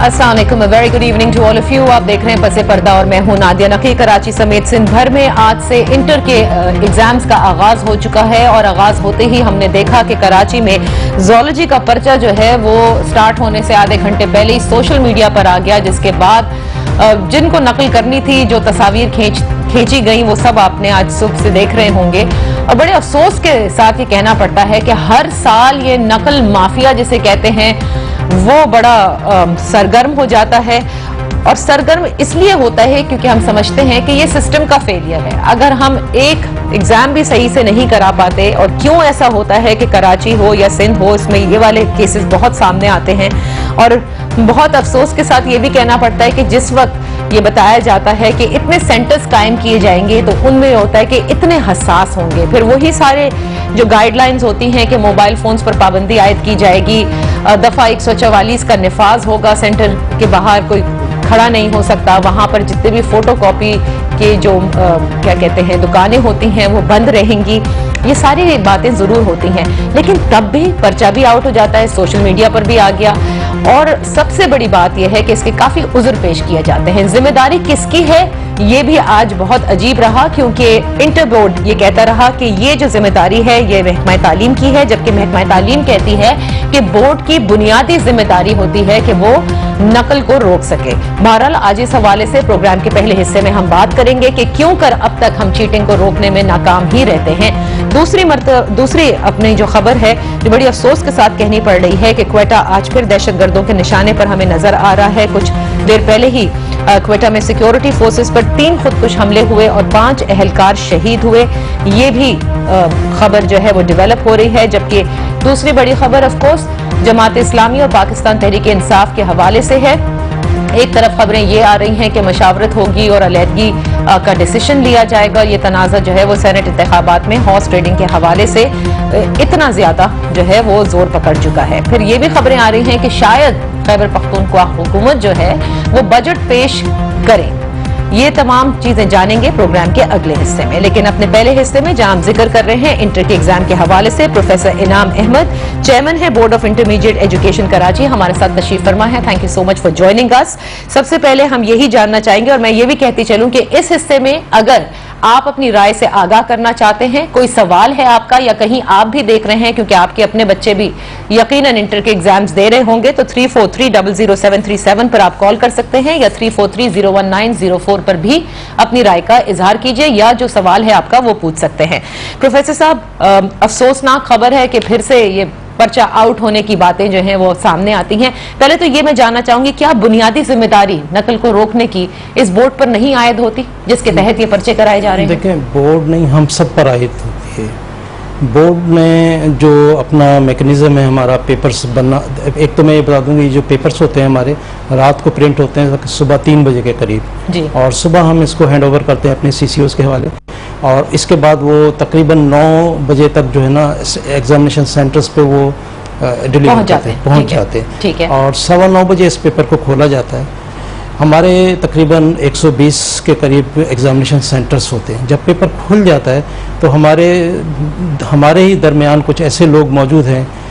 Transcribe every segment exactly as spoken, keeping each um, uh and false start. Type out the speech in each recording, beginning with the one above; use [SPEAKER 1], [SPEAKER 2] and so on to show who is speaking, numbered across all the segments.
[SPEAKER 1] अस्सलाम वालेकुम, very good evening to all of you. आप देख रहे हैं पसे पर्दा और मैं हूं नादिया नकी। कराची समेत सिंध भर में आज से इंटर के एग्जाम्स का आगाज हो चुका है और आगाज होते ही हमने देखा कि कराची में ज़ूलॉजी का पर्चा जो है वो स्टार्ट होने से आधे घंटे पहले ही सोशल मीडिया पर आ गया, जिसके बाद जिनको नकल करनी थी, जो तस्वीर खींच खींची गई, वो सब आपने आज सुबह से देख रहे होंगे। और बड़े अफसोस के साथ ये कहना पड़ता है कि हर साल ये नकल माफिया जिसे कहते हैं वो बड़ा आ, सरगर्म हो जाता है। और सरगर्म इसलिए होता है क्योंकि हम समझते हैं कि ये सिस्टम का फेलियर है। अगर हम एक एग्जाम भी सही से नहीं करा पाते, और क्यों ऐसा होता है कि कराची हो या सिंध हो, इसमें ये वाले केसेस बहुत सामने आते हैं। और बहुत अफसोस के साथ ये भी कहना पड़ता है कि जिस वक्त ये बताया जाता है कि इतने सेंटर्स कायम किए जाएंगे तो उनमें होता है कि इतने हसास होंगे, फिर वही सारे जो गाइडलाइंस होती हैं कि मोबाइल फोन्स पर पाबंदी आयद की जाएगी, दफा एक सौ चवालीस का निफाज होगा, सेंटर के बाहर कोई खड़ा नहीं हो सकता, वहां पर जितने भी फोटो कॉपी के जो आ, क्या कहते हैं दुकानें होती हैं वो बंद रहेंगी। ये सारी बातें जरूर होती हैं, लेकिन तब भी पर्चा भी आउट हो जाता है, सोशल मीडिया पर भी आ गया। और सबसे बड़ी बात यह है कि इसके काफी उज़्र पेश किए जाते हैं। जिम्मेदारी किसकी है ये भी आज बहुत अजीब रहा, क्योंकि इंटर बोर्ड ये कहता रहा कि ये जो जिम्मेदारी है ये महकमा तालीम की है, जबकि महकमा तालीम कहती है कि बोर्ड की बुनियादी जिम्मेदारी होती है कि वो नकल को रोक सके। बहरहाल आज इस हवाले से प्रोग्राम के पहले हिस्से में हम बात करेंगे कि क्यों कर अब तक हम चीटिंग को रोकने में नाकाम ही रहते हैं। दूसरी मर्तबा दूसरी अपनी जो खबर है जो बड़ी अफसोस के साथ कहनी पड़ रही है कि क्वेटा आज फिर दहशतगर्दों के निशाने पर हमें नजर आ रहा है। कुछ देर पहले ही क्वेटा में सिक्योरिटी फोर्सेस पर तीन खुदकुश हमले हुए और पांच अहलकार शहीद हुए। ये भी खबर जो है वो डेवलप हो रही है। जबकि दूसरी बड़ी खबर ऑफ कोर्स जमात इस्लामी और पाकिस्तान तहरीक इंसाफ के हवाले से है। एक तरफ खबरें ये आ रही हैं कि मशावरत होगी और अलहदगी का डिसीजन लिया जाएगा। ये तनाज़ा जो है वो सेनेट इंतखाबात में हॉर्स ट्रेडिंग के हवाले से इतना ज्यादा जो है वो जोर पकड़ चुका है। फिर ये भी खबरें आ रही हैं कि शायद खैबर पख्तूनख्वा हुकूमत जो है वो बजट पेश करे। ये तमाम चीजें जानेंगे प्रोग्राम के अगले हिस्से में, लेकिन अपने पहले हिस्से में जहां हम जिक्र कर रहे हैं इंटर के एग्जाम के हवाले से, प्रोफेसर इनाम अहमद चेयरमैन है board of intermediate education Karachi, हमारे साथ तशरीफ फरमा है। Thank you so much for joining us. सबसे पहले हम यही जानना चाहेंगे, और मैं ये भी कहती चलूं कि इस हिस्से में अगर आप अपनी राय से आगाह करना चाहते हैं, कोई सवाल है आपका या कहीं आप भी देख रहे हैं क्योंकि आपके अपने बच्चे भी यकीनन इंटर के एग्जाम्स दे रहे होंगे, तो three four three double zero seven three seven पर आप कॉल कर सकते हैं या three four three zero one nine zero four पर भी अपनी राय का इजहार कीजिए या जो सवाल है आपका वो पूछ सकते हैं। प्रोफेसर साहब, अफसोसनाक खबर है कि फिर से ये पर्चा आउट होने की बातें जो हैं वो सामने आती हैं। पहले तो ये मैं जानना चाहूंगी, क्या बुनियादी जिम्मेदारी नकल को रोकने की इस बोर्ड पर नहीं आयद होती जिसके तहत ये पर्चे कराए जा रहे हैं?
[SPEAKER 2] देखें, बोर्ड नहीं, हम सब पर आयद होती है। बोर्ड ने जो अपना मैकेनिज्म है हमारा पेपर्स बनना, एक तो मैं ये बता दूंगी, जो पेपर्स होते हैं हमारे रात को प्रिंट होते हैं सुबह तीन बजे के करीब जी, और सुबह हम इसको हैंड ओवर करते हैं अपने सीसीओस के हवाले, और इसके बाद वो तकरीबन नौ बजे तक जो है ना एग्जामिनेशन सेंटर्स पे वो डिलीवर
[SPEAKER 1] पहुंच जाते हैं
[SPEAKER 2] पहुंच जाते हैं
[SPEAKER 1] ठीक है,
[SPEAKER 2] और सवा नौ बजे इस पेपर को खोला जाता है। हमारे तकरीबन एक सौ बीस के करीब एग्जामिनेशन सेंटर्स होते हैं। जब पेपर खुल जाता है तो हमारे हमारे ही दरमियान कुछ ऐसे लोग मौजूद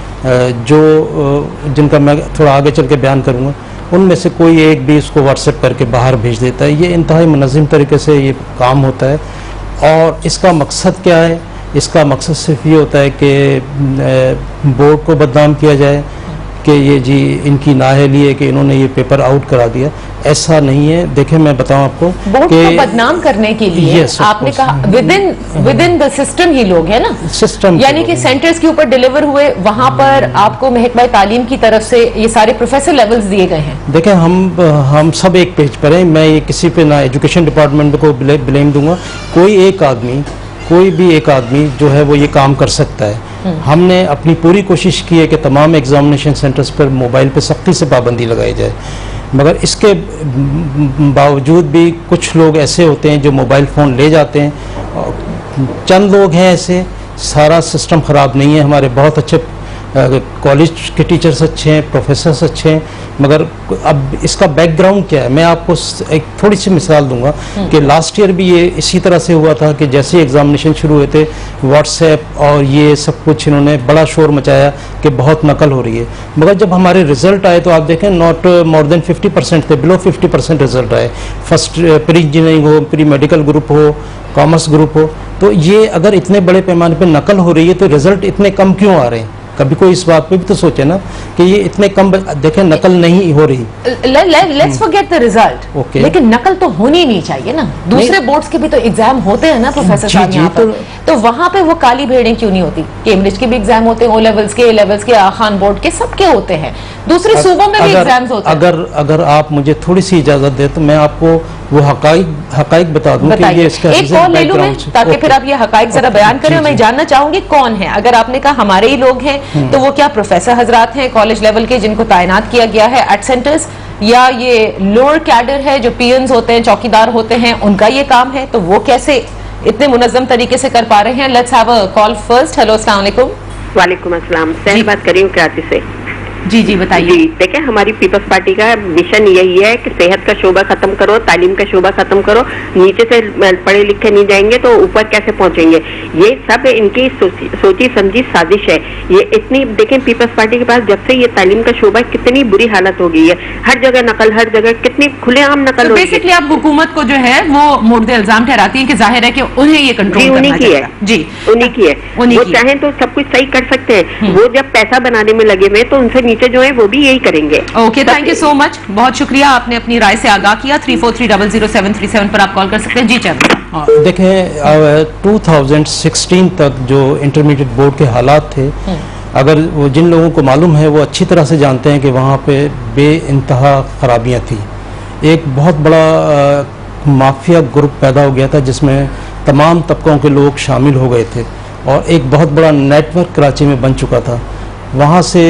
[SPEAKER 2] हैं जो जिनका मैं थोड़ा आगे चल के बयान करूँगा, उनमें से कोई एक भी इसको व्हाट्सएप करके बाहर भेज देता है। ये इंतहाई मुनज़्ज़म तरीके से ये काम होता है, और इसका मकसद क्या है? इसका मकसद सिर्फ ये होता है कि बोर्ड को बदनाम किया जाए कि ये जी इनकी नाअहली है कि इन्होंने ये पेपर आउट करा दिया। ऐसा नहीं है। देखें, मैं बताऊं आपको,
[SPEAKER 1] बोर्ड को बदनाम करने के लिए
[SPEAKER 2] yes,
[SPEAKER 1] आपने कहा within within the system ही लोग है ना,
[SPEAKER 2] सिस्टम,
[SPEAKER 1] यानी कि सेंटर्स के ऊपर डिलीवर हुए, वहां पर आपको महकमा तालीम की तरफ से ये सारे प्रोफेसर लेवल्स दिए गए हैं।
[SPEAKER 2] देखें, हम हम सब एक पेज पर हैं। मैं ये किसी पे ना एजुकेशन डिपार्टमेंट को ब्लेम दूंगा। कोई एक आदमी कोई भी एक आदमी जो है वो ये काम कर सकता है। हमने अपनी पूरी कोशिश की है कि तमाम एग्जामिनेशन सेंटर्स पर मोबाइल पे सख्ती से पाबंदी लगाई जाए, मगर इसके बावजूद भी कुछ लोग ऐसे होते हैं जो मोबाइल फ़ोन ले जाते हैं। चंद लोग हैं ऐसे, सारा सिस्टम ख़राब नहीं है। हमारे बहुत अच्छे कॉलेज के टीचर्स अच्छे हैं, प्रोफेसर्स अच्छे हैं, मगर अब इसका बैकग्राउंड क्या है मैं आपको एक थोड़ी सी मिसाल दूंगा कि लास्ट ईयर भी ये इसी तरह से हुआ था कि जैसे एग्जामिनेशन शुरू हुए थे व्हाट्सएप और ये सब कुछ इन्होंने बड़ा शोर मचाया कि बहुत नकल हो रही है, मगर जब हमारे रिजल्ट आए तो आप देखें not more than fifty percent थे, बिलो फिफ्टी परसेंट रिजल्ट आए। फर्स्ट प्री इंजीनियरिंग हो, प्री मेडिकल ग्रुप हो, कॉमर्स ग्रुप हो, तो ये अगर इतने बड़े पैमाने पर नकल हो रही है तो रिजल्ट इतने कम क्यों आ रहे हैं? कभी कोई इस बात पे भी तो सोचे ना कि ये इतने कम, देखें नकल नहीं हो रही।
[SPEAKER 1] Let's forget the result,
[SPEAKER 2] okay,
[SPEAKER 1] लेकिन नकल तो होनी नहीं चाहिए ना। दूसरे बोर्ड्स के भी तो एग्जाम होते हैं ना प्रोफेसर साहब यहाँ पर, तो वहां पे वो काली भेड़ें क्यों नहीं होती? कैम्ब्रिज के भी एग्जाम होते हैं, ओ लेवल्स के, ए लेवल्स के, खान बोर्ड के, सबके होते हैं, दूसरे सूबों में भी एग्जाम्स होते हैं।
[SPEAKER 2] अगर अगर आप मुझे थोड़ी सी इजाजत दे तो मैं आपको वो हकाइक हकाइक बता दूं कि ये इसका
[SPEAKER 1] एक कॉल ले लूं मैं, ताकि फिर आप ये हकाइक जरा बयान करें। मैं जानना चाहूंगी कौन है, अगर आपने कहा हमारे ही लोग हैं तो वो क्या प्रोफेसर हजरात हैं कॉलेज लेवल के जिनको तैनात किया गया है एट सेंटर्स, या ये लोअर कैडर है जो पीएन्स होते हैं, चौकीदार होते हैं, उनका ये काम है, तो वो कैसे इतने मुनज्जम तरीके से कर पा रहे हैं? Let's have a call first. Hello, अस्सलाम वालेकुम।
[SPEAKER 3] वालेकुम अस्सलाम, सही बात कर रही हूँ कराची से।
[SPEAKER 1] जी जी बताइए।
[SPEAKER 3] जी देखिए, हमारी पीपल्स पार्टी का मिशन यही है कि सेहत का शोबा खत्म करो, तालीम का शोबा खत्म करो, नीचे से पढ़े लिखे नहीं जाएंगे तो ऊपर कैसे पहुंचेंगे? ये सब इनकी सोची, सोची समझी साजिश है। ये इतनी देखें, पीपल्स पार्टी के पास जब से ये तालीम का शोबा, कितनी बुरी हालत हो गई है, हर जगह नकल, हर जगह कितनी खुलेआम नकल हो रही है।
[SPEAKER 1] बेसिकली आप हुकूमत को जो है वो मुर्द इल्जाम ठहराती है कि जाहिर है कि उन्हें ये कंट्रोल करना
[SPEAKER 3] उन्हीं की है।
[SPEAKER 1] जी
[SPEAKER 3] उन्हीं की है, वो चाहें तो सब कुछ सही कर सकते हैं। वो जब पैसा बनाने में लगे हुए तो उनसे नीचे जो है वो भी यही करेंगे।
[SPEAKER 1] Okay, thank you so much, बहुत शुक्रिया, आपने अपनी राय से आगाह किया। Three four three double zero seven three seven पर आप कॉल कर सकते हैं। जी चैम्बर,
[SPEAKER 2] देखें टू थाउजेंड सिक्सटीन तक जो इंटरमीडिएट बोर्ड के हालात थे, अगर वो जिन लोगों को मालूम है वो अच्छी तरह से जानते हैं कि वहाँ पे बेइंतहा खराबियाँ थी। एक बहुत बड़ा आ, माफिया ग्रुप पैदा हो गया था जिसमें तमाम तबकों के लोग शामिल हो गए थे और एक बहुत बड़ा नेटवर्क कराची में बन चुका था। वहाँ से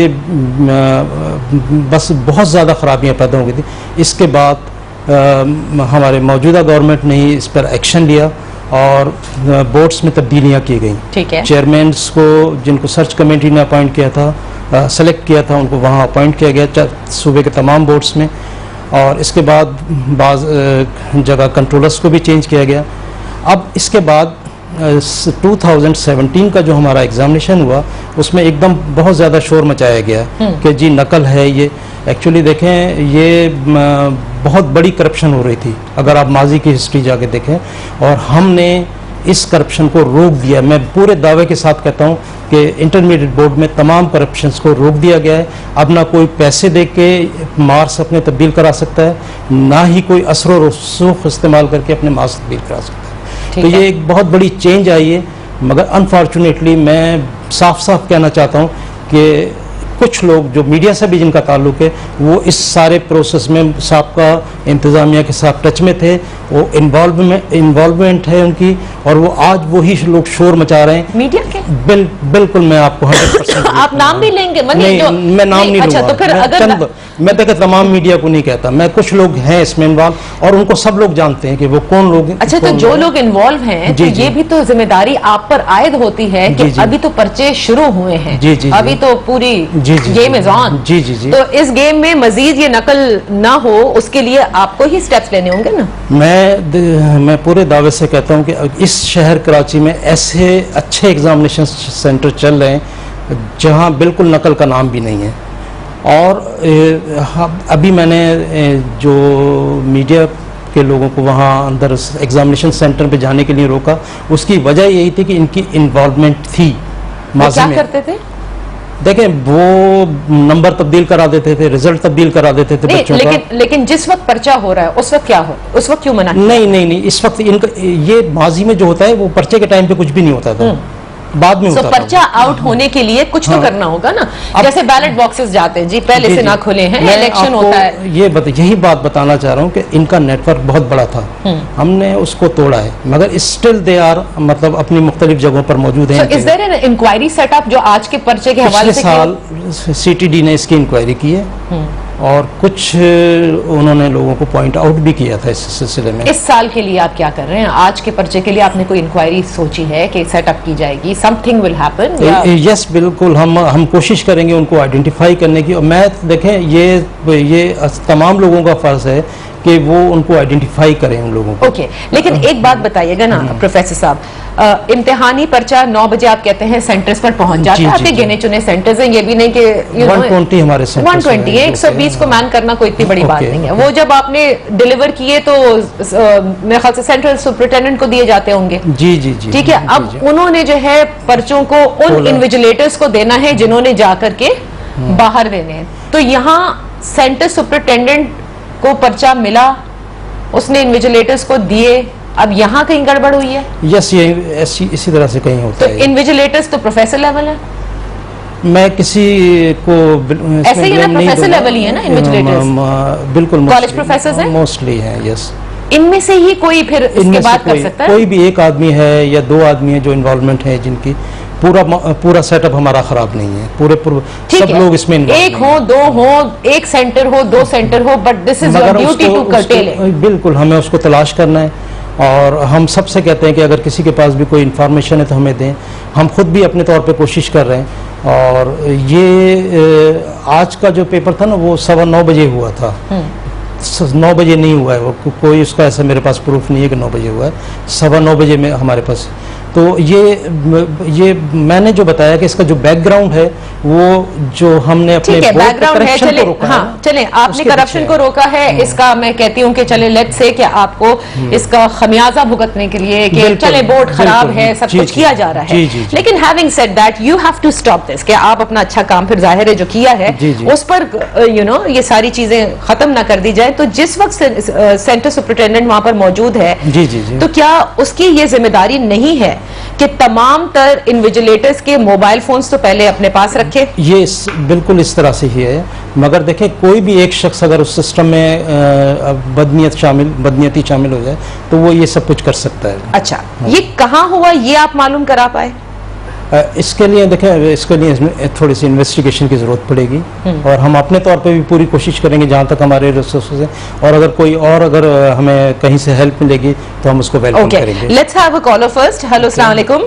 [SPEAKER 2] बस बहुत ज़्यादा खराबियाँ पैदा हो गई थी। इसके बाद आ, हमारे मौजूदा गवर्नमेंट ने ही इस पर एक्शन लिया और बोर्ड्स में तब्दीलियाँ की गई।
[SPEAKER 1] ठीक है,
[SPEAKER 2] चेयरमैन्स को जिनको सर्च कमेटी ने अपॉइंट किया था, सेलेक्ट किया था, उनको वहाँ अपॉइंट किया गया सूबे के तमाम बोर्ड्स में, और इसके बाद बाज़ जगह कंट्रोलर्स को भी चेंज किया गया। अब इसके बाद टू थाउजेंड सेवनटीन का जो हमारा एग्जामिनेशन हुआ उसमें एकदम बहुत ज़्यादा शोर मचाया गया कि जी नकल है। ये एक्चुअली देखें, ये बहुत बड़ी करप्शन हो रही थी अगर आप माजी की हिस्ट्री जाके देखें, और हमने इस करप्शन को रोक दिया। मैं पूरे दावे के साथ कहता हूँ कि इंटरमीडिएट बोर्ड में तमाम करप्शंस को रोक दिया गया है। अब ना कोई पैसे दे के मार्क्स अपने तब्दील करा सकता है, ना ही कोई असर व रसूख इस्तेमाल करके अपने मार्क्स तब्दील करा सकता है। तो ये एक बहुत बड़ी चेंज आई है, मगर अनफॉर्चुनेटली मैं साफ साफ कहना चाहता हूँ कि कुछ लोग जो मीडिया से भी जिनका ताल्लुक है वो इस सारे प्रोसेस में साबका इंतज़ामिया के साथ टच में थे, वो इन्वॉल्वमेंट इन्वॉल्वमेंट है उनकी, और वो आज वही लोग शोर मचा रहे हैं
[SPEAKER 1] मीडिया के।
[SPEAKER 2] बिल, बिल्कुल मैं आपको हंड्रेड परसेंट
[SPEAKER 1] आप नाम भी लेंगे?
[SPEAKER 2] नहीं,
[SPEAKER 1] जो,
[SPEAKER 2] मैं नाम नहीं, नहीं
[SPEAKER 1] अच्छा,
[SPEAKER 2] लूंगा।
[SPEAKER 1] तो फिर
[SPEAKER 2] मैं
[SPEAKER 1] अगर
[SPEAKER 2] चंद, मैं तो तमाम मीडिया को नहीं कहता, मैं कुछ लोग हैं इसमें इन्वॉल्व और उनको सब लोग जानते हैं कि वो कौन लोग हैं।
[SPEAKER 1] अच्छा, तो जो लोग इन्वॉल्व हैं तो ये भी तो जिम्मेदारी आप पर आयद होती है कि अभी तो पर्चे शुरू हुए हैं,
[SPEAKER 2] जी जी,
[SPEAKER 1] अभी तो पूरी गेम इज ऑन।
[SPEAKER 2] जी जी जी,
[SPEAKER 1] तो इस गेम में मजीद ये नकल ना हो उसके लिए आपको ही स्टेप्स लेने होंगे ना।
[SPEAKER 2] मैं मैं पूरे दावे से कहता हूं कि इस शहर कराची में ऐसे अच्छे एग्जामिनेशन सेंटर चल रहे हैं जहां बिल्कुल नकल का नाम भी नहीं है। और अभी मैंने जो मीडिया के लोगों को वहाँ अंदर एग्जामिनेशन सेंटर पे जाने के लिए रोका, उसकी वजह यही थी कि इनकी इन्वॉल्वमेंट थी माजी
[SPEAKER 1] क्या
[SPEAKER 2] में।
[SPEAKER 1] करते थे?
[SPEAKER 2] देखें, वो नंबर तब्दील करा देते थे, रिजल्ट तब्दील करा देते थे बच्चों
[SPEAKER 1] लेकिन,
[SPEAKER 2] का।
[SPEAKER 1] लेकिन जिस वक्त पर्चा हो रहा है उस वक्त क्या हो, उस वक्त क्यों मना?
[SPEAKER 2] नहीं नहीं नहीं, इस वक्त इनका ये माजी में जो होता है वो पर्चे के टाइम पे कुछ भी नहीं होता था, बाद में होता था।
[SPEAKER 1] पर्चा आउट होने के लिए कुछ हाँ। तो करना होगा ना, जैसे बैलेट बॉक्सेस जाते हैं जी, पहले जी, से जी, ना खुले हैं, इलेक्शन होता है।
[SPEAKER 2] ये बत, यही बात बताना चाह रहा हूँ कि इनका नेटवर्क बहुत बड़ा था, हमने उसको तोड़ा है, मगर स्टिल दे आर मतलब अपनी मुख्तलिफ जगहों पर मौजूद हैं।
[SPEAKER 1] Is there an inquiry setup जो आज के पर्चे के हवाले से?
[SPEAKER 2] साल सीटीडी ने इसकी इंक्वायरी की है और कुछ उन्होंने लोगों को पॉइंट आउट भी किया था इस सिलसिले में।
[SPEAKER 1] इस साल के लिए आप क्या कर रहे हैं? आज के पर्चे के लिए आपने कोई इंक्वायरी सोची है कि सेटअप की जाएगी, समथिंग विल हैपन?
[SPEAKER 2] यस, बिल्कुल, हम हम कोशिश करेंगे उनको आइडेंटिफाई करने की। और मैं देखें, ये ये तमाम लोगों का फर्ज है कि वो उनको आइडेंटिफाई करें उन लोगों को।
[SPEAKER 1] ओके, लेकिन एक बात बताइएगा ना प्रोफेसर साहब, इम्तिहानी पर्चा नौ बजे आप कहते हैं सेंटर्स पर पहुंच जाता है, आपके गिने चुने सेंटर्स हैं, ये भी नहीं कि यू नो
[SPEAKER 2] एक सौ बीस हमारे सेंटर्स
[SPEAKER 1] एक सौ बीस है, एक सौ बीस को मैन करना कोई इतनी बड़ी बात नहीं है। वो जब आपने डिलीवर किए तो मेरे ख्याल से सेंट्रल सुपरिटेंडेंट को दिए जाते होंगे।
[SPEAKER 2] जी जी जी,
[SPEAKER 1] ठीक है। अब उन्होंने जो है पर्चों को उन इन्विजिलेटर्स को देना है जिन्होंने जाकर के बाहर देने हैं। तो यहाँ सेंटर सुपरिटेंडेंट को पर्चा मिला, उसने इन्विजिलेटर्स को दिए, अब यहाँ कहीं गड़बड़ हुई है?
[SPEAKER 2] यस, ये ऐसी इसी तरह से कहीं होता
[SPEAKER 1] तो
[SPEAKER 2] है।
[SPEAKER 1] इन्विजिलेटर्स तो प्रोफेसर लेवल है,
[SPEAKER 2] मैं किसी को
[SPEAKER 1] ऐसे ही ना प्रोफेसर लेवल ही है ना इन्विजिलेटर्स?
[SPEAKER 2] बिल्कुल,
[SPEAKER 1] कॉलेज प्रोफेसर्स हैं
[SPEAKER 2] मोस्टली हैं। यस,
[SPEAKER 1] इनमें से ही कोई फिर इसके बाद कर सकता है?
[SPEAKER 2] कोई भी एक आदमी है या दो आदमी है जो इन्वॉल्वमेंट है, जिनकी पूरा पूरा सेटअप हमारा खराब नहीं है, पूरे पूरे सब लोग इसमें
[SPEAKER 1] एक हो, दो हो, एक सेंटर हो, दो सेंटर हो, but this is your duty to curtail it.
[SPEAKER 2] बिल्कुल, हमें उसको तलाश करना है और हम सबसे कहते हैं कि अगर किसी के पास भी कोई इन्फॉर्मेशन है तो हमें दें। हम खुद भी अपने तौर पे कोशिश कर रहे हैं। और ये आज का जो पेपर था ना, वो सवा नौ बजे हुआ था, नौ बजे नहीं हुआ है वो, कोई उसका ऐसा मेरे पास प्रूफ नहीं है कि नौ बजे हुआ है, सवा नौ बजे में हमारे पास। तो ये ये मैंने जो बताया कि इसका जो बैकग्राउंड है, वो जो हमने अपने
[SPEAKER 1] बैकग्राउंड है, चले हाँ चले आपने करप्शन को रोका है, इसका मैं कहती हूँ कि चले लेट्स से कि आपको इसका खमियाजा भुगतने के लिए कि चले बोर्ड खराब है, सब कुछ किया जा रहा है, लेकिन having said that you have to stop this, कि आप अपना अच्छा काम फिर जाहिर है जो किया है उस पर यू नो ये सारी चीजें खत्म ना कर दी जाए। तो जिस वक्त सेंटर सुपरिटेंडेंट वहां पर मौजूद है,
[SPEAKER 2] जी जी जी,
[SPEAKER 1] तो क्या उसकी ये जिम्मेदारी नहीं है कि तमाम तर इन्विजिलेटर्स के मोबाइल फोन्स तो पहले अपने पास रखे?
[SPEAKER 2] ये इस, बिल्कुल इस तरह से ही है, मगर देखें कोई भी एक शख्स अगर उस सिस्टम में बदनीयत शामिल बदनीयती शामिल हो जाए तो वो ये सब कुछ कर सकता है।
[SPEAKER 1] अच्छा, ये कहाँ हुआ ये आप मालूम करा पाए?
[SPEAKER 2] इसके लिए देखें, इसके लिए इसमें थोड़ी सी इन्वेस्टिगेशन की ज़रूरत पड़ेगी और हम अपने तौर पे भी पूरी कोशिश करेंगे जहाँ तक हमारे रिसोर्सेज हैं, और अगर कोई और अगर हमें कहीं से हेल्प मिलेगी तो हम उसको वेलकम करेंगे।
[SPEAKER 1] Let's have a caller first. Hello, अस्सलाम वालेकुम।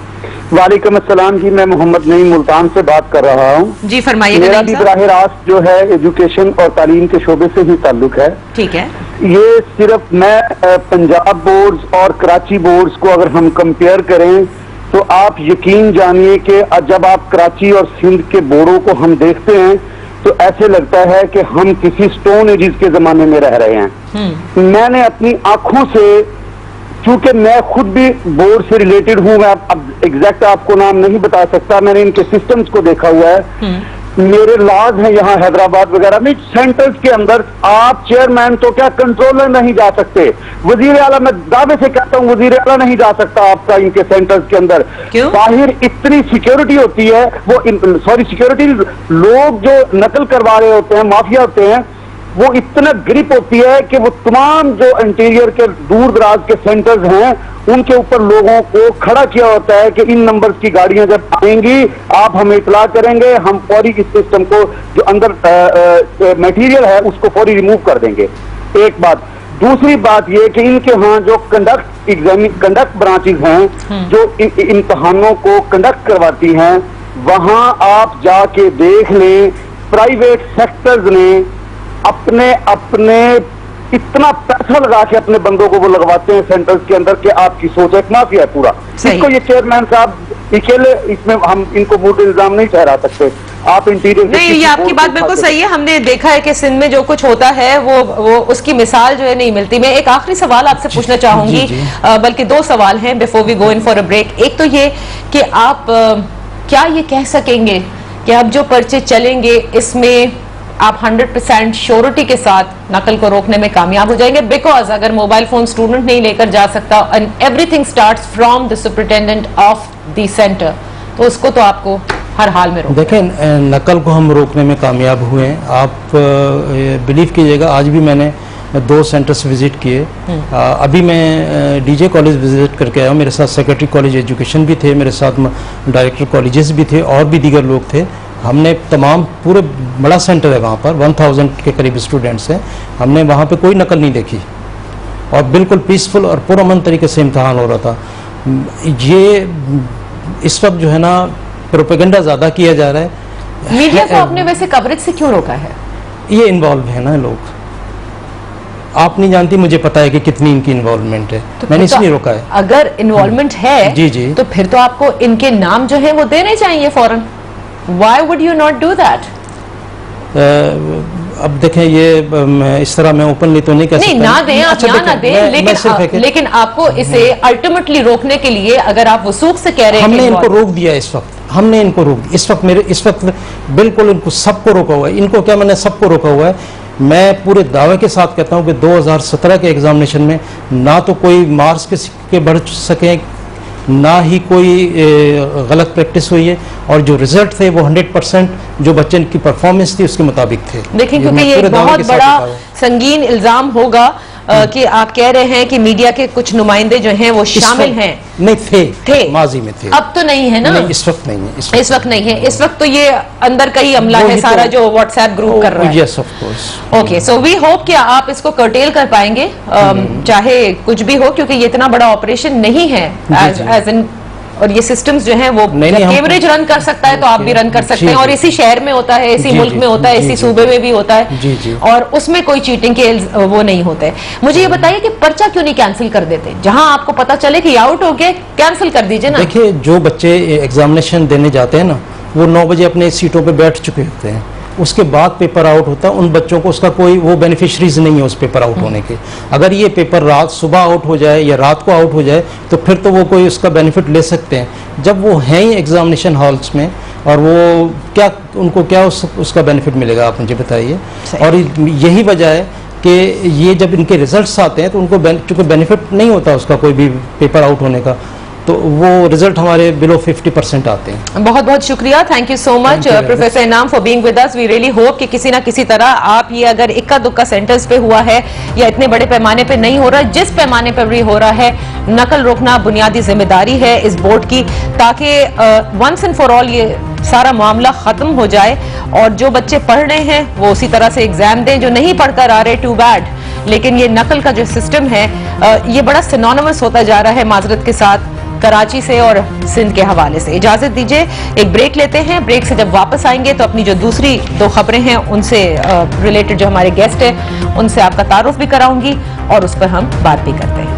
[SPEAKER 4] वालेकुम अस्सलाम जी, मैं मोहम्मद नईम मुल्तान से बात कर रहा हूँ।
[SPEAKER 1] जी फरमाइए।
[SPEAKER 4] मेरा भी बराह रास्त जो है एजुकेशन और तालीम के शोबे से ही ताल्लुक है।
[SPEAKER 1] ठीक है।
[SPEAKER 4] ये सिर्फ मैं पंजाब बोर्ड्स और कराची बोर्ड्स को अगर हम कंपेयर करें तो आप यकीन जानिए कि जब आप कराची और सिंध के बोर्डों को हम देखते हैं तो ऐसे लगता है कि हम किसी स्टोन एजिस के जमाने में रह रहे हैं। मैंने अपनी आंखों से, क्योंकि मैं खुद भी बोर्ड से रिलेटेड हूं, मैं अब एग्जैक्ट आपको नाम नहीं बता सकता, मैंने इनके सिस्टम्स को देखा हुआ है। मेरे लॉज हैं यहाँ हैदराबाद वगैरह में, सेंटर्स के अंदर आप चेयरमैन तो क्या कंट्रोलर नहीं जा सकते, वजीर आला, मैं दावे से कहता हूँ वजीर आला नहीं जा सकता आपका इनके सेंटर्स के अंदर। बाहर इतनी सिक्योरिटी होती है, वो सॉरी सिक्योरिटी लोग जो नकल करवा रहे होते हैं, माफिया होते हैं, वो इतना ग्रिप होती है कि वो तमाम जो इंटीरियर के दूर दराज के सेंटर्स हैं उनके ऊपर लोगों को खड़ा किया होता है कि इन नंबर्स की गाड़ियां जब आएंगी आप हमें इतला करेंगे, हम फौरी इस सिस्टम को जो अंदर मटेरियल है उसको फौरी रिमूव कर देंगे। एक बात। दूसरी बात ये कि इनके यहाँ जो कंडक्ट एग्जाम कंडक्ट ब्रांचेज हैं जो इम्तहानों को कंडक्ट करवाती हैं, वहां आप जाके देख लें प्राइवेट सेक्टर्स ने अपने अपने इतना पैसा लगा के अपने बंदों को वो लगवाते हैं सेंटर्स के अंदर कि आपकी सोच है माफिया है पूरा। इसको ये चेयरमैन साहब अकेले, इसमें हम इनको मोटे इल्जाम नहीं ठहरा सकते। आप इंटीरियर
[SPEAKER 1] नहीं, ये आपकी बात बिल्कुल सही है। हमने देखा है कि सिंध में जो कुछ होता है वो वो उसकी मिसाल जो है नहीं मिलती। मैं एक आखिरी सवाल आपसे पूछना चाहूंगी, बल्कि दो सवाल हैं before we go in for a break. एक तो ये कि आप आ, क्या ये कह सकेंगे कि अब जो पर्चे चलेंगे इसमें आप हंड्रेड परसेंट श्योरिटी के साथ नकल को रोकने में कामयाब हो जाएंगे? बिकॉज अगर मोबाइल फोन स्टूडेंट नहीं लेकर जा सकता and everything starts from the superintendent of the centre, तो उसको तो आपको हर हाल में रोकना।
[SPEAKER 2] देखें, नकल को हम रोकने में कामयाब हुए हैं। आप बिलीव कीजिएगा, आज भी मैंने दो सेंटर्स विजिट किए। अभी मैं डीजे कॉलेज विजिट करके आया हूँ, मेरे साथ सेक्रेटरी कॉलेज एजुकेशन भी थे, मेरे साथ डायरेक्टर कॉलेजेस भी थे और भी दीगर लोग थे। हमने तमाम पूरे बड़ा सेंटर है वहाँ पर, वन थाउजेंड के करीब स्टूडेंट्स हैं, हमने वहाँ पे कोई नकल नहीं देखी और बिल्कुल पीसफुल और पुरअमन तरीके से इम्तहान हो रहा था। ये इस वक्त जो है ना प्रोपेगेंडा ज़्यादा किया जा रहा है।
[SPEAKER 1] मीडिया को आपने वैसे कवरेज से क्यों रोका है?
[SPEAKER 2] ये इन्वॉल्व है ना लोग, आप नहीं जानती, मुझे पता है कि कितनी इनकी इन्वॉल्वमेंट है, तो मैंने इसलिए तो रोका है।
[SPEAKER 1] अगर इन्वॉल्वमेंट है जी जी तो फिर तो आपको इनके नाम जो है वो देने चाहिए फौरन। Why would you not do that?
[SPEAKER 2] अब देखें, ये इस तरह मैं ओपनली तो नहीं कह सकता।
[SPEAKER 1] नहीं, ना दें, आप यहाँ ना दें, लेकिन आ, लेकिन आपको इसे अल्टीमेटली रोकने के लिए अगर आप वसूख से कह रहे हैं,
[SPEAKER 2] हमने इनको रोक दिया इस वक्त, हमने इनको रोक दिया इस वक्त, मेरे इस वक्त बिल्कुल इनको सबको रोका हुआ है। इनको क्या, मैंने सबको रोका हुआ है। मैं पूरे दावे के साथ कहता हूँ कि दो हज़ार सत्रह के एग्जामिनेशन में ना तो कोई मार्क्स के सिक्के बढ़ सके, ना ही कोई गलत प्रैक्टिस हुई है, और जो रिजल्ट थे वो हंड्रेड परसेंट जो बच्चे की परफॉर्मेंस थी उसके मुताबिक थे।
[SPEAKER 1] देखिए, क्योंकि ये बहुत बड़ा संगीन इल्जाम होगा आ, कि आप कह रहे हैं कि मीडिया के कुछ नुमाइंदे जो हैं वो शामिल हैं।
[SPEAKER 2] नहीं थे,
[SPEAKER 1] थे
[SPEAKER 2] माजी में थे,
[SPEAKER 1] अब तो नहीं है ना?
[SPEAKER 2] नहीं, इस वक्त नहीं है, इस वक्त,
[SPEAKER 1] इस वक्त नहीं है। इस वक्त तो ये अंदर का ही अमला है सारा, जो व्हाट्सएप ग्रुप कर रहा है।
[SPEAKER 2] Yes, of course.
[SPEAKER 1] Okay, so we hope कि आप इसको कर्टेल कर पाएंगे, चाहे कुछ भी हो, क्योंकि ये इतना बड़ा ऑपरेशन नहीं है एज एज इन, और ये सिस्टम्स जो हैं वो कैमरेज रन कर सकता है तो आप भी रन कर सकते हैं, और इसी शहर में होता है, इसी मुल्क में होता है, इसी सूबे में भी होता है, और उसमें कोई चीटिंग के वो नहीं होते। मुझे ये बताइए कि पर्चा क्यों नहीं कैंसिल कर देते? जहां आपको पता चले कि आउट हो गए, कैंसिल कर दीजिए ना।
[SPEAKER 2] देखिए, जो बच्चे एग्जामिनेशन देने जाते हैं ना, वो नौ बजे अपने सीटों पे बैठ चुके होते हैं, उसके बाद पेपर आउट होता है, उन बच्चों को उसका कोई वो बेनिफिशरीज नहीं है उस पेपर आउट होने के। अगर ये पेपर रात सुबह आउट हो जाए या रात को आउट हो जाए तो फिर तो वो कोई उसका बेनिफिट ले सकते हैं। जब वो हैं ही एग्जामिनेशन हॉल्स में, और वो क्या, उनको क्या उस, उसका बेनिफिट मिलेगा, आप मुझे बताइए। और यही वजह है कि ये जब इनके रिजल्ट्स आते हैं तो उनको चूँकि बेनिफिट नहीं होता उसका कोई भी पेपर आउट होने का, तो वो रिजल्ट हमारे बिलो फिफ्टी परसेंट आते हैं।
[SPEAKER 1] बहुत बहुत शुक्रिया, thank you so much professor Inam for being with us. We really hope कि किसी ना किसी तरह आप ये, अगर इक्का दुक्का सेंटर्स पे हुआ है या इतने बड़े पैमाने पे नहीं हो रहा, जिस पैमाने पर भी हो रहा है, नकल रोकना बुनियादी जिम्मेदारी है इस बोर्ड की, ताकि वंस एंड फॉर ऑल ये सारा मामला खत्म हो जाए और जो बच्चे पढ़ रहे हैं वो उसी तरह से एग्जाम दें, जो नहीं पढ़कर आ रहे टू बैड। लेकिन ये नकल का जो सिस्टम है ये बड़ा सिनोनिमस होता जा रहा है माजरत के साथ कराची से और सिंध के हवाले से। इजाजत दीजिए, एक ब्रेक लेते हैं। ब्रेक से जब वापस आएंगे तो अपनी जो दूसरी दो खबरें हैं उनसे रिलेटेड जो हमारे गेस्ट हैं उनसे आपका तारुफ भी कराऊंगी और उस पर हम बात भी करते हैं।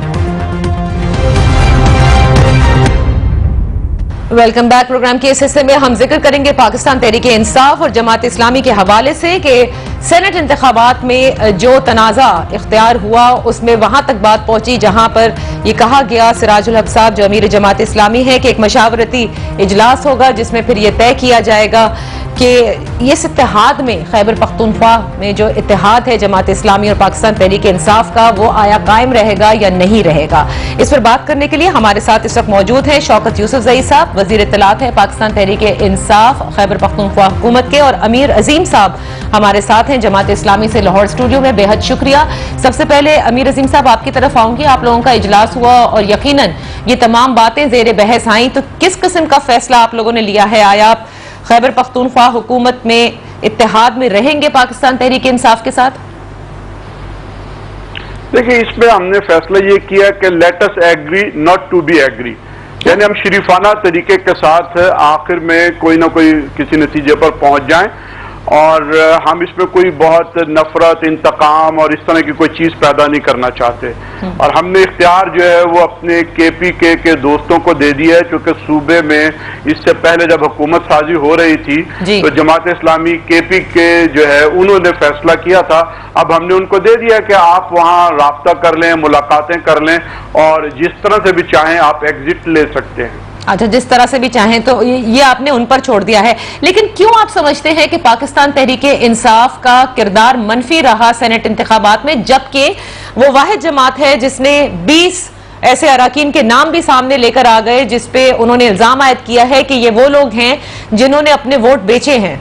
[SPEAKER 1] Welcome back. प्रोग्राम के इस हिस्से में हम जिक्र करेंगे पाकिस्तान तहरीक इंसाफ और जमात इस्लामी के हवाले से कि सेनेट इंतखाबात में जो तनाज़ा इख्तियार हुआ उसमें वहां तक बात पहुंची जहां पर यह कहा गया, सिराजुल हक साहब जो अमीर जमात इस्लामी है, कि एक मशावरती इजलास होगा जिसमें फिर यह तय किया जाएगा कि इस इत्तेहाद में, खैबर पख्तूनख्वा में जो इत्तेहाद है जमात इस्लामी और पाकिस्तान तहरीक इंसाफ का, वो आया कायम रहेगा या नहीं रहेगा। इस पर बात करने के लिए हमारे साथ इस वक्त मौजूद हैं शौकत यूसुफजई साहब, वजीर इत्तलात है पाकिस्तान तहरीक इंसाफ खैबर पख्तूनख्वा हुकूमत के, और अमीर अजीम साहब हमारे साथ हैं जमात इस्लामी से लाहौर स्टूडियो में। बेहद शुक्रिया। सबसे पहले अमीर अजीम साहब आपकी तरफ आऊंगी। आप लोगों का इजलास हुआ और यकीनन ये तमाम बातें जेर बहस आई, तो किस किस्म का फैसला आप लोगों ने लिया है? आया आप खैबर पख्तूनख्वा हुकूमत में इत्तेहाद में रहेंगे पाकिस्तान तहरीक इंसाफ के साथ?
[SPEAKER 5] देखिए, इसमें हमने फैसला ये किया कि let us agree not to be agree, यानी हम शरीफाना तरीके के साथ आखिर में कोई ना कोई किसी नतीजे पर पहुंच जाएं, और हम इसमें कोई बहुत नफरत, इंतकाम और इस तरह की कोई चीज पैदा नहीं करना चाहते। और हमने इख्तियार जो है वो अपने के पी के के दोस्तों को दे दिया है, क्योंकि सूबे में इससे पहले जब हुकूमत साजी हो रही थी तो जमात इस्लामी के पी के जो है उन्होंने फैसला किया था। अब हमने उनको दे दिया कि आप वहाँ राब्ता कर लें, मुलाकातें कर लें, और जिस तरह से भी चाहें आप एग्जिट ले सकते हैं।
[SPEAKER 1] अच्छा, जिस तरह से भी चाहें, तो ये आपने उन पर छोड़ दिया है। लेकिन क्यों आप समझते हैं कि पाकिस्तान तहरीक इंसाफ का किरदार मनफी रहा सेनेट इंतखाबात में, जबकि वो वाहिद जमात है जिसने बीस ऐसे अराकीन के नाम भी सामने लेकर आ गए जिसपे उन्होंने इल्जाम आयद किया है कि ये वो लोग हैं जिन्होंने अपने वोट बेचे हैं?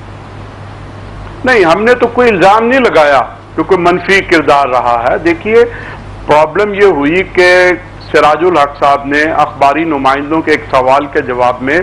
[SPEAKER 5] नहीं, हमने तो कोई इल्जाम नहीं लगाया क्योंकि मनफी किरदार रहा है। देखिए, प्रॉब्लम ये हुई कि सिराजुल हक साहब ने अखबारी नुमाइंदों के एक सवाल के जवाब में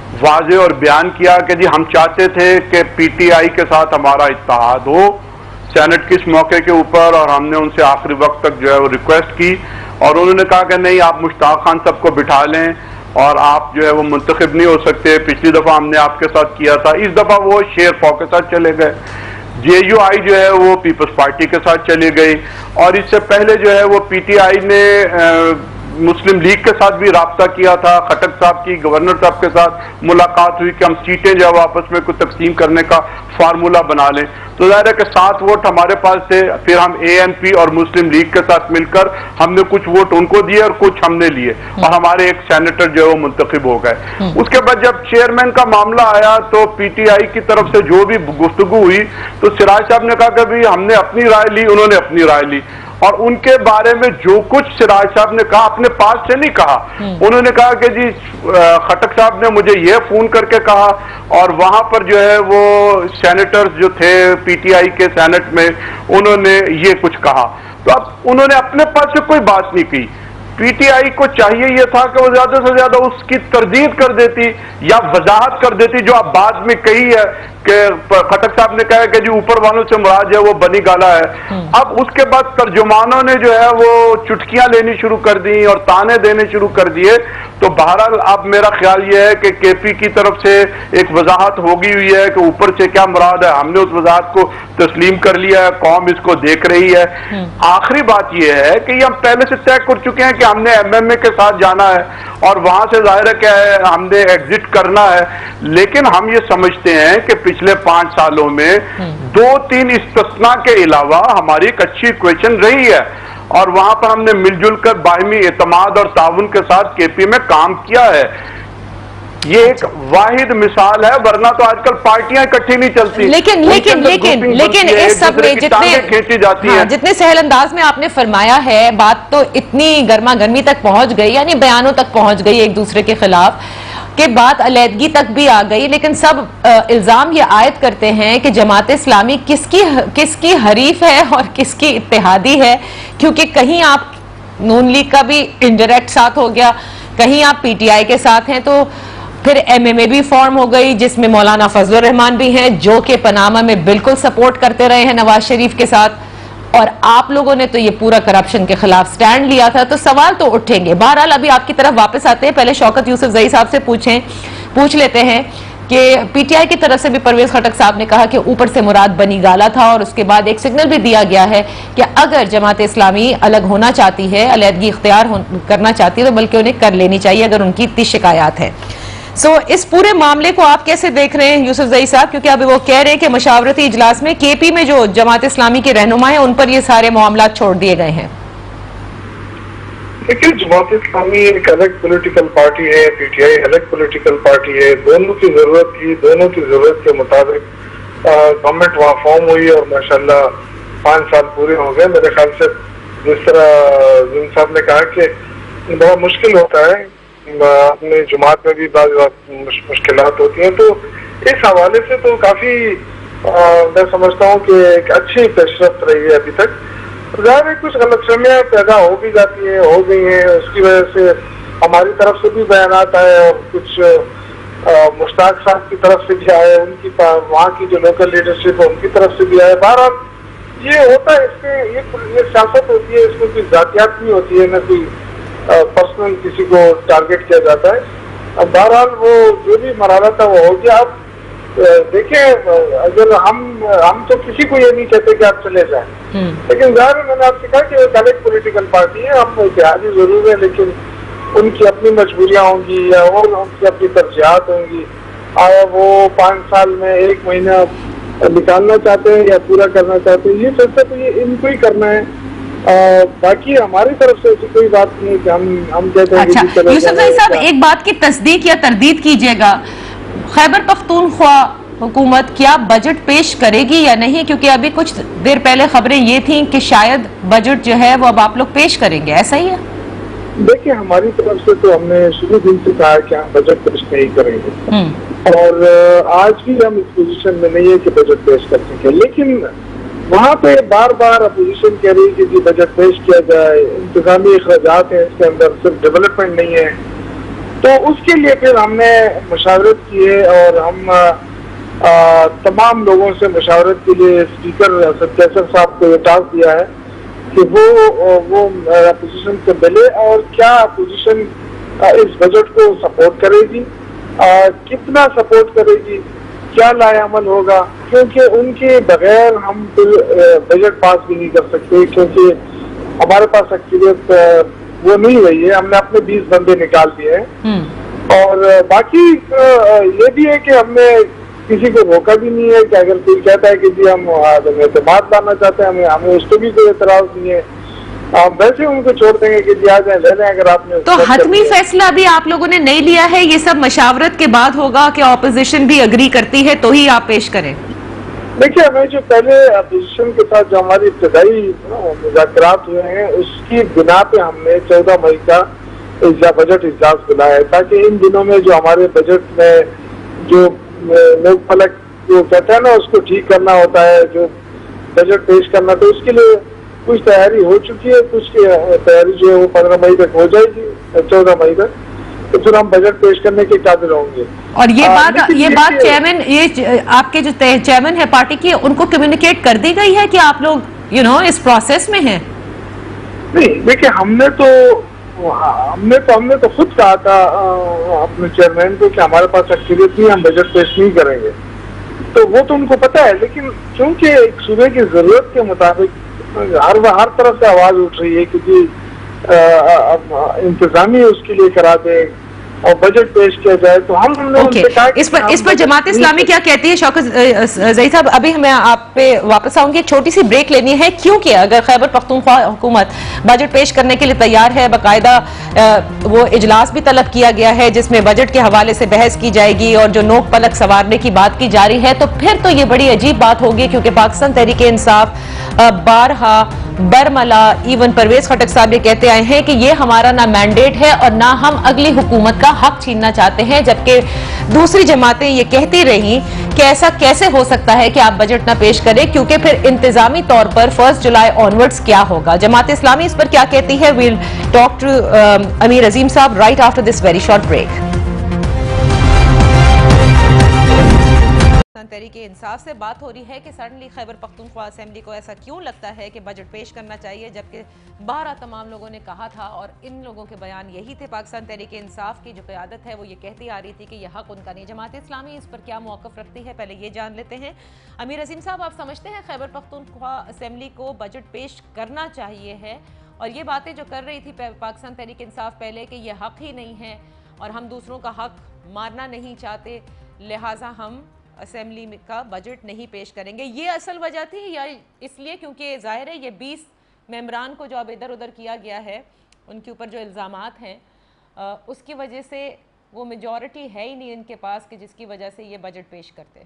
[SPEAKER 5] वाजे और बयान किया कि जी हम चाहते थे कि पीटीआई के साथ हमारा इत्तेहाद हो सेनेट की इस मौके के ऊपर, और हमने उनसे आखिरी वक्त तक जो है वो रिक्वेस्ट की और उन्होंने कहा कि नहीं, आप मुश्ताक खान साहब को बिठा लें और आप जो है वो मुंतखब नहीं हो सकते। पिछली दफा हमने आपके साथ किया था, इस दफा वो शेर फॉ के साथ चले गए। जे यू आई जो है वो पीपल्स पार्टी के साथ चली गई, और इससे पहले जो है वो पीटीआई ने आ, मुस्लिम लीग के साथ भी राब्ता किया था। खटक साहब की गवर्नर साहब के साथ मुलाकात हुई कि हम सीटें जो है आपस में कुछ तकसीम करने का फार्मूला बना लें। तो जाहिर है कि सात वोट हमारे पास थे, फिर हम एएनपी और मुस्लिम लीग के साथ मिलकर हमने कुछ वोट उनको दिए और कुछ हमने लिए, और हमारे एक सेनेटर जो है वो मुंतखब हो गए। उसके बाद जब चेयरमैन का मामला आया तो पीटीआई की तरफ से जो भी गुफ्तगू हुई तो सिराज साहब ने कहा कि भाई हमने अपनी राय ली, उन्होंने अपनी राय ली, और उनके बारे में जो कुछ सिराज साहब ने कहा अपने पास से नहीं कहा। उन्होंने कहा कि जी खटक साहब ने मुझे ये फोन करके कहा, और वहां पर जो है वो सेनेटर्स जो थे पीटीआई के सेनेट में उन्होंने ये कुछ कहा। तो अब उन्होंने अपने पास से कोई बात नहीं की। पीटीआई को चाहिए यह था कि वो ज्यादा से ज्यादा उसकी तरदीद कर देती या वजाहत कर देती जो आप बाद में कही है कि खटक साहब ने कहा कि जी ऊपर वालों से मुराद है वो बनी गाला है। अब उसके बाद तर्जुमानों ने जो है वो चुटकियां लेनी शुरू कर दी और ताने देने शुरू कर दिए। तो बहरहाल अब मेरा ख्याल यह है कि केपी की तरफ से एक वजाहत होगी हुई है कि ऊपर से क्या मुराद है, हमने उस वजाहत को तस्लीम कर लिया है, कौम इसको देख रही है। आखिरी बात यह है कि ये हम पहले से तय कर चुके हैं कि हमने एमएमए के साथ जाना है और वहां से जाहिर है क्या है हमने एग्जिट करना है, लेकिन हम ये समझते हैं कि पिछले पांच सालों में दो तीन इस्तिस्ना के अलावा हमारी एक अच्छी इक्वेशन रही है, और वहां पर हमने मिलजुल कर बाहमी एतमाद और ताउन के साथ केपी में काम किया है। ये एक वाहिद मिसाल है, वरना तो आजकल पार्टियां इकट्ठी नहीं चलती।
[SPEAKER 1] लेकिन लेकिन लेकिन लेकिन इस सब में जितने
[SPEAKER 5] खींची जाती
[SPEAKER 1] हाँ,
[SPEAKER 5] हैं,
[SPEAKER 1] जितने सहल अंदाज में आपने फरमाया है, बात तो इतनी गर्मा गर्मी तक पहुंच गई, यानी बयानों तक पहुंच गई एक दूसरे के खिलाफ, के बात अलहदगी तक भी आ गई। लेकिन सब इल्जाम ये आयद करते हैं कि जमात इस्लामी किसकी किसकी हरीफ है और किसकी इत्तेहादी है, क्योंकि कहीं आप नून लीग का भी इनडायरेक्ट साथ हो गया, कहीं आप पीटीआई के साथ हैं, तो फिर एमएमए भी फॉर्म हो गई जिसमें मौलाना फजलुर रहमान भी हैं जो कि पनामा में बिल्कुल सपोर्ट करते रहे हैं नवाज शरीफ के साथ, और आप लोगों ने तो ये पूरा करप्शन के खिलाफ स्टैंड लिया था। तो सवाल तो उठेंगे। बहरहाल अभी आपकी तरफ वापस आते हैं, पहले शौकत यूसुफजई साहब से पूछें पूछ लेते हैं कि पीटीआई की तरफ से भी परवेज खटक साहब ने कहा कि ऊपर से मुराद बनी गाला था, और उसके बाद एक सिग्नल भी दिया गया है कि अगर जमात इस्लामी अलग होना चाहती है, अलहदगी इख्तियार करना चाहती है, तो बल्कि उन्हें कर लेनी चाहिए अगर उनकी इतनी शिकायत है। सो so, इस पूरे मामले को आप कैसे देख रहे हैं यूसुफजई साहब, क्योंकि अभी वो कह रहे हैं कि मशावरती इजलास में केपी में जो जमात इस्लामी के रहनुमा है उन पर ये सारे मामला छोड़ दिए गए हैं।
[SPEAKER 6] देखिए, जमात इस्लामी एक अलग पॉलिटिकल पार्टी है, पीटीआई अलग पॉलिटिकल पार्टी है। दोनों की जरूरत की दोनों की जरूरत के मुताबिक गवर्नमेंट वहाँ फॉर्म हुई और माशाल्लाह पाँच साल पूरे हो गए। मेरे ख्याल से जिस तरह जिन साहब ने कहा कि बहुत मुश्किल होता है, अपने जुमात में भी बात मुश्किलात होती हैं, तो इस हवाले से तो काफी मैं समझता हूँ कि एक अच्छी पेशरफ्त रही है अभी तक। ज़ाहिर है कुछ गलतफहमियां पैदा हो भी जाती हैं, हो गई हैं, उसकी वजह से हमारी तरफ से भी बयान आता है और कुछ मुश्ताक साहब की तरफ से भी आए, उनकी वहाँ की जो लोकल लीडरशिप है उनकी तरफ से भी आए। बहरहाल ये होता है, इसमें ये, ये सियासत होती है, इसमें कोई जातियात नहीं होती है, न कोई पर्सनल किसी को टारगेट किया जाता है। अब बहरहाल वो जो भी मराला था वो हो गया। आप देखिए, अगर हम हम तो किसी को ये नहीं कहते कि आप चले जाएं, लेकिन ज़ाहिर है मैंने आपसे कहा कि एक अलग पॉलिटिकल पार्टी है, हम इतिहादी जरूर है, लेकिन उनकी अपनी मजबूरियां होंगी या और उनकी अपनी तरजीहात होंगी। आया वो पाँच साल में एक महीना निकालना चाहते हैं या पूरा करना चाहते हैं, ये फैसला तो ये इनको ही करना है। आ, बाकी हमारी तरफ से ऐसी कोई बात नहीं कि हम हम कहते हैं।
[SPEAKER 1] अच्छा, यूसुफजई साहब एक बात की तस्दीक या तरदीद कीजिएगा, खैबर पख्तूनख्वा हुकूमत क्या बजट पेश करेगी या नहीं, क्योंकि अभी कुछ देर पहले खबरें ये थी कि शायद बजट जो है वो अब आप लोग पेश करेंगे, ऐसा ही है?
[SPEAKER 6] देखिए, हमारी तरफ से तो हमने शुरू दिन से कहा कि हम बजट पेश नहीं करेंगे, और आज भी हम इस पोजीशन में नहीं है कि बजट पेश कर सके। लेकिन वहाँ पे बार बार अपोजिशन कह रही है कि जी बजट पेश किया जाए, इंतजामी अखराजात हैं इसके अंदर, सिर्फ डेवलपमेंट नहीं है। तो उसके लिए फिर हमने मशावरत की है और हम आ, तमाम लोगों से मशावरत के लिए स्पीकर सत्यासर साहब को ये टास्क दिया है कि वो वो अपोजिशन से मिले और क्या अपोजिशन इस बजट को सपोर्ट करेगी, आ, कितना सपोर्ट करेगी, क्या लाएअमल होगा, क्योंकि उनके बगैर हम बजट पास भी नहीं कर सकते, क्योंकि हमारे पास अक्सरियत वो नहीं रही है। हमने अपने बीस बंदे निकाल दिए हैं और बाकी ये भी है कि हमने किसी को रोका भी नहीं है कि अगर कोई कहता है कि जी हम एतमाद लाना चाहते हैं, हमें हमें उस पर भी कोई एतराज नहीं है, हम वैसे उनको छोड़ देंगे कि जी आ जाए ले लें। अगर आपने
[SPEAKER 1] तो हतमी फैसला अभी आप लोगों ने नहीं लिया है, ये सब मशावरत के बाद होगा कि ऑपोजिशन भी अग्री करती है तो ही आप पेश करें?
[SPEAKER 6] देखिए, हमें जो पहले अपोजिशन के साथ जो हमारी इब्तदाई मुज़ाकरात हुए हैं उसकी बिना पे हमने चौदह मई का बजट इजलास बुलाया है, ताकि इन दिनों में जो हमारे बजट में जो लोक फलक जो कहते हैं ना उसको ठीक करना होता है, जो बजट पेश करना, तो उसके लिए कुछ तैयारी हो चुकी है, कुछ तैयारी जो है वो पंद्रह मई तक हो जाएगी, चौदह मई तक, तो फिर हम बजट पेश करने के काबिल होंगे।
[SPEAKER 1] और ये आ, बात ये बात चेयरमैन, ये आपके जो चेयरमैन है पार्टी की, उनको कम्युनिकेट कर दी गई है कि आप लोग यू नो इस प्रोसेस में हैं?
[SPEAKER 6] नहीं, देखिए हमने तो हमने तो हमने तो खुद कहा था अपने चेयरमैन को कि हमारे पास अक्सरियत नहीं, हम बजट पेश नहीं करेंगे, तो वो तो उनको पता है। लेकिन क्योंकि एक सूबे की जरूरत के मुताबिक हर हर तरफ से आवाज उठ रही है कि जी इंतजामी उसके लिए करा दे और बजट पेश किया जाए, तो हम हमने
[SPEAKER 1] okay.
[SPEAKER 6] कहा
[SPEAKER 1] इस पर इस पर जमात इस्लामी क्या कहती है? शौकत ज़हीर साहब, अभी मैं आप पे वापस आऊंगी, एक छोटी सी ब्रेक लेनी है, क्योंकि अगर खैबर पख्तूनख्वा हुकूमत बजट पेश करने के लिए तैयार है, बाकायदा वो इजलास भी तलब किया गया है जिसमें बजट के हवाले से बहस की जाएगी और जो नोक पलक संवारने की बात की जा रही है, तो फिर तो ये बड़ी अजीब बात होगी, क्योंकि पाकिस्तान तहरीक इंसाफ बारहा बरमला इवन परवेज खटक साहब ये कहते आए हैं कि ये हमारा ना मैंडेट है और ना हम अगली हुकूमत का हक छीनना चाहते हैं, जबकि दूसरी जमातें ये कहती रही कि ऐसा कैसे हो सकता है कि आप बजट ना पेश करें, क्योंकि फिर इंतजामी तौर पर फर्स्ट जुलाई ऑनवर्ड्स क्या होगा। जमात इस्लामी इस पर क्या कहती है? We'll talk to Amir Azeem sahab right after this very short break. Tehreek Insaf से बात हो रही है कि सडनली खैबर पख्तूनख्वा असेंबली को ऐसा क्यों लगता है कि बजट पेश करना चाहिए, जबकि बारह तमाम लोगों ने कहा था और इन लोगों के बयान यही थे। पाकिस्तान तहरीक इंसाफ की जो क़यादत है वो ये कहती आ रही थी कि यह हक उनका नहीं। जमात इस्लामी इस पर क्या मौक़िफ़ रखती है, पहले ये जान लेते हैं। अमीर अजीम साहब, आप समझते हैं खैबर पख्तूनख्वा असेंबली को बजट पेश करना चाहिए है? और ये बातें जो कर रही थी पाकिस्तान तहरीक इंसाफ पहले कि यह हक ही नहीं है और हम दूसरों का हक मारना नहीं चाहते, लिहाजा हम असेंबली का बजट नहीं पेश करेंगे, ये असल वजह थी, या इसलिए क्योंकि जाहिर है ये बीस मेंबरान को जो अब इधर उधर किया गया है उनके ऊपर जो इल्ज़ामात हैं उसकी वजह से वो मेजॉरिटी है ही नहीं इनके पास कि जिसकी वजह से ये बजट पेश करते?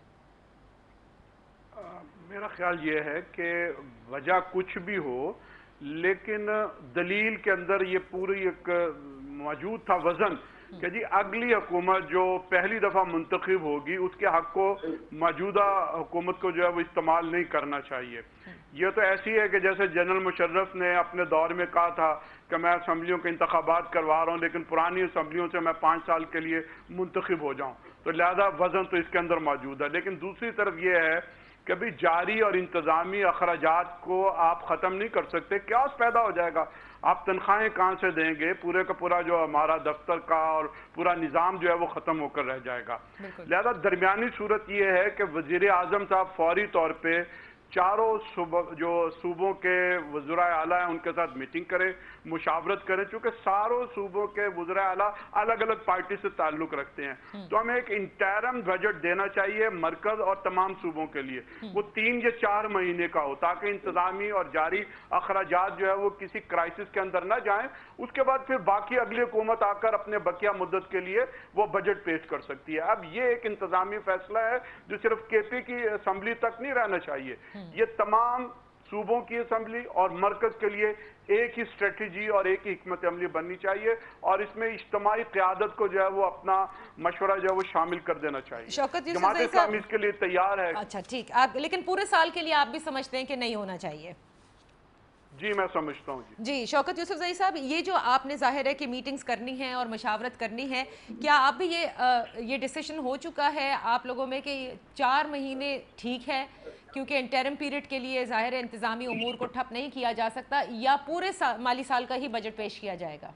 [SPEAKER 5] आ, मेरा ख्याल ये है कि वजह कुछ भी हो, लेकिन दलील के अंदर ये पूरी एक मौजूद था वजन कि जी अगली हुकूमत जो पहली दफा मुंतखब होगी उसके हक को मौजूदा हुकूमत को जो है वो इस्तेमाल नहीं करना चाहिए। ये तो ऐसी है कि जैसे जनरल मुशर्रफ ने अपने दौर में कहा था कि मैं असम्बलियों के इंतखाबात करवा रहा हूँ लेकिन पुरानी असम्बलियों से मैं पाँच साल के लिए मुंतखब हो जाऊँ, तो लिहाजा वजन तो इसके अंदर मौजूद है। लेकिन दूसरी तरफ ये है कि भी जारी और इंतजामी अखराजात को आप ख़त्म नहीं कर सकते, क्या पैदा हो जाएगा, आप तनख्वाहें कहाँ से देंगे, पूरे का पूरा जो हमारा दफ्तर का और पूरा निज़ाम जो है वो ख़त्म होकर रह जाएगा। लिहाजा दरमियानी सूरत ये है कि वज़ीर आज़म साहब फौरी तौर पे चारों सूबों जो सूबों के वज़राए आला हैं उनके साथ मीटिंग करें, मुशावरत करें, चूँकि सारों सूबों के वज़राए आला अलग अलग पार्टी से ताल्लुक़ रखते हैं, तो हमें एक इंटरम बजट देना चाहिए मरकज़ और तमाम सूबों के लिए, वो तीन या चार महीने का हो ताकि इंतज़ामी और जारी अखराजात जो है वो किसी क्राइसिस के अंदर ना जाएं। उसके बाद फिर बाकी अगली हुकूमत आकर अपने बकिया मुद्दत के लिए वो बजट पेश कर सकती है। अब ये एक इंतज़ामी फैसला है जो सिर्फ के पी की असम्बली तक नहीं रहना चाहिए, ये तमाम सूबों की असम्बली और मरकज के लिए एक ही स्ट्रेटजी और एक ही हिकमत अमली बननी चाहिए और इसमें इज्तिमाई क़यादत को जो है वो अपना मशवरा जो है वो शामिल कर देना चाहिए। जमात इस्लामी इसके लिए तैयार है।
[SPEAKER 1] अच्छा ठीक, आप लेकिन पूरे साल के लिए आप भी समझते हैं कि नहीं होना चाहिए?
[SPEAKER 5] जी मैं समझता हूँ जी
[SPEAKER 1] जी शौकत यूसुफजई साहब, ये जो आपने जाहिर है कि मीटिंग्स करनी है और मशावरत करनी है, क्या आप भी ये आ, ये डिसीजन हो चुका है आप लोगों में कि चार महीने ठीक है क्योंकि इंटरम पीरियड के लिए जाहिर है इंतजामी उमूर को ठप नहीं किया जा सकता, या पूरे सा, माली साल का ही बजट पेश किया जाएगा?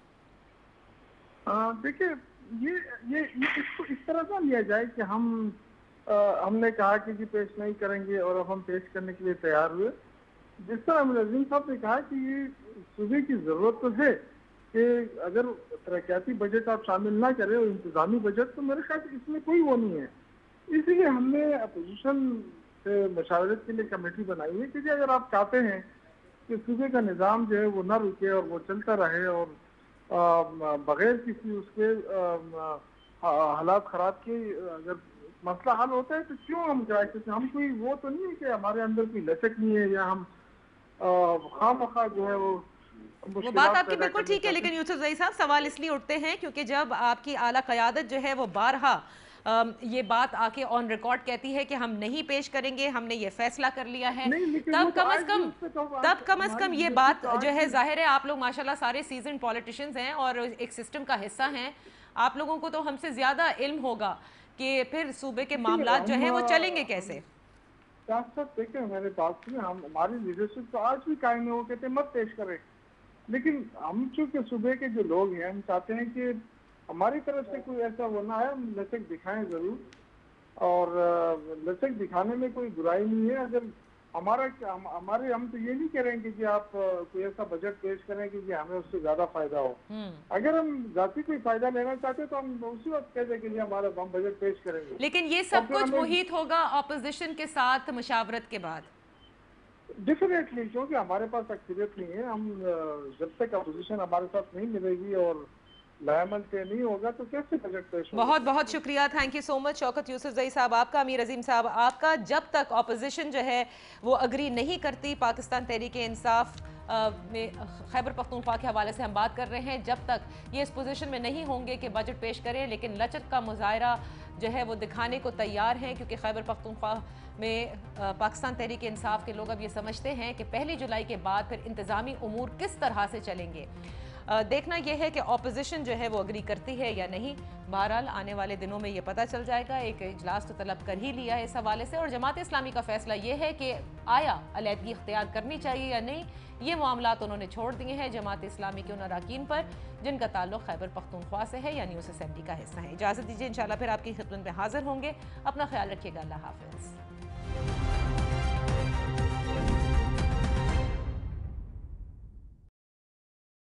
[SPEAKER 6] देखिए ये ये ये इसको इस तरह से लिया जाए कि हम आ, हमने कहा कि जी पेश नहीं करेंगे और अब हम पेश करने के लिए तैयार हुए। जिस तरह मुलाजिम साहब ने कहा कि ये सूबे की जरूरत तो है कि अगर तरक्याती बजट आप शामिल ना करें और इंतजामी बजट, तो मेरे ख्याल से इसमें कोई वो नहीं है। इसलिए हमने अपोजिशन से मशावरत के लिए कमेटी बनाई है कि जी अगर आप चाहते हैं कि सूबे का निज़ाम जो है वो ना रुके और वो चलता रहे और बगैर किसी उसके हालात खराब के अगर मसला हल होता है तो क्यों हम क्राइसिस, हम कोई वो तो नहीं है कि हमारे अंदर कोई लचक नहीं है या हम खामखा जो है वो
[SPEAKER 1] वो बात आपकी बिल्कुल ठीक है। लेकिन यूसुफजई साहब सवाल इसलिए उठते हैं क्योंकि जब आपकी आला क़यादत जो है वो बारहा ये बात आके ऑन रिकॉर्ड कहती है कि हम नहीं पेश करेंगे, हमने ये फैसला कर लिया है, तब कम अज कम तब कम अज कम ये बात जो है, जाहिर है आप लोग माशाल्लाह सारे सीजन पॉलिटिशियंस हैं और एक सिस्टम का हिस्सा हैं, आप लोगों को तो हमसे ज्यादा इल्म होगा कि फिर सूबे के मामलात जो है वो चलेंगे कैसे।
[SPEAKER 6] देखें मेरे बात सुनिए, हम हमारी लीडरशिप तो आज भी कायम है, वो कहते मत पेश करें, लेकिन हम चूंकि सूबे के जो लोग हैं हम चाहते हैं कि हमारी तरफ से कोई ऐसा वो ना है, हम लचक दिखाएं जरूर, और लचक दिखाने में कोई बुराई नहीं है। अगर हमारा हम, हमारे हम तो ये नहीं करेंगे कि आप कोई ऐसा बजट पेश करें कि हमें उससे ज्यादा फायदा हो। अगर हम जाती कोई फायदा लेना चाहते तो हम उसी वक्त कह दें कि हमारा हम बजट पेश करेंगे।
[SPEAKER 1] लेकिन ये सब कुछ मुहित होगा ऑपोजिशन के साथ मशावरत के बाद
[SPEAKER 6] डेफिनेटली, क्योंकि हमारे पास अक्सरियत नहीं है। हम जब तक अपोजिशन हमारे साथ नहीं मिलेगी और लायामल पे नहीं होगा तो कैसे बजट पेश होगा। बहुत
[SPEAKER 1] बहुत शुक्रिया, thank you so much Shaukat Yousafzai sahab आपका, अमीर अजीम साहब आपका। जब तक ऑपोजिशन जो है वो अग्री नहीं करती, पाकिस्तान तहरीक इंसाफ में खैबर पख्तूनख्वा के हवाले से हम बात कर रहे हैं, जब तक ये इस पोजीशन में नहीं होंगे कि बजट पेश करें, लेकिन लचक का मुजाहरा जो है वो दिखाने को तैयार हैं, क्योंकि खैबर पख्तूनख्वा में पाकिस्तान तहरीक इंसाफ के लोग अब ये समझते हैं कि पहली जुलाई के बाद फिर इंतज़ामी उमूर किस तरह से चलेंगे। देखना यह है कि ऑपोजिशन जो है वो अग्री करती है या नहीं। बहरहाल आने वाले दिनों में ये पता चल जाएगा। एक इजलास तो तलब कर ही लिया है इस हवाले से, और जमात इस्लामी का फैसला ये है कि आया अलहदगी इख्तियार करनी चाहिए या नहीं, ये मामलात उन्होंने छोड़ दिए हैं जमात इस्लामी के उन अरकान पर जिनका ताल्लुक खैबर पख्तूनख्वा से है, यानी उस असेंबली का हिस्सा है। इजाज़त दीजिए, इंशाल्लाह फिर आपकी खिदमत में हाजिर होंगे। अपना ख्याल रखिएगा, अल्लाह हाफ़िज़।